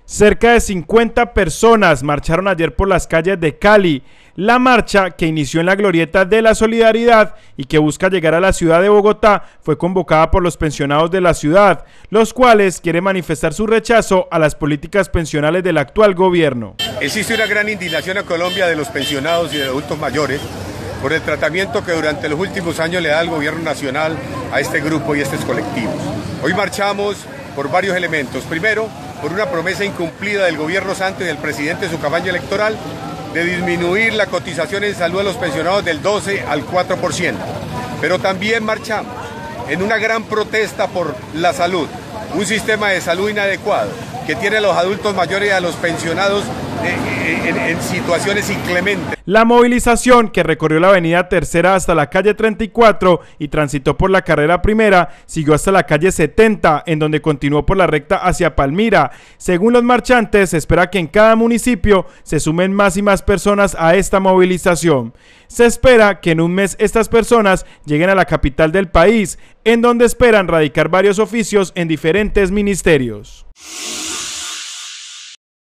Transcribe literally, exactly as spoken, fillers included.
Cerca de cincuenta personas marcharon ayer por las calles de Cali. La marcha, que inició en la Glorieta de la Solidaridad y que busca llegar a la ciudad de Bogotá, fue convocada por los pensionados de la ciudad, los cuales quieren manifestar su rechazo a las políticas pensionales del actual gobierno. Existe una gran indignación en Colombia de los pensionados y de adultos mayores por el tratamiento que durante los últimos años le da el gobierno nacional a este grupo y a estos colectivos. Hoy marchamos por varios elementos. Primero, por una promesa incumplida del gobierno Santos y del presidente en su campaña electoral de disminuir la cotización en salud a los pensionados del doce al cuatro por ciento. Pero también marchamos en una gran protesta por la salud, un sistema de salud inadecuado que tiene a los adultos mayores y a los pensionados en, en, en situaciones inclementes. La movilización, que recorrió la avenida Tercera hasta la calle treinta y cuatro y transitó por la carrera Primera, siguió hasta la calle setenta, en donde continuó por la recta hacia Palmira. Según los marchantes, se espera que en cada municipio se sumen más y más personas a esta movilización. Se espera que en un mes estas personas lleguen a la capital del país, en donde esperan radicar varios oficios en diferentes ministerios.